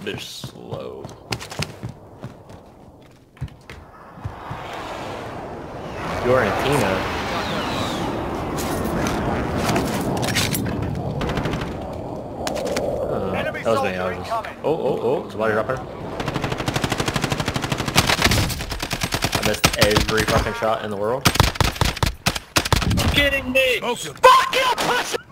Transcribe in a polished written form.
bitch slow. Fiorentina. That was me. I was just... Oh, somebody dropping. I missed every fucking shot in the world. Kidding me? Smoked him. Fuck you, pussy!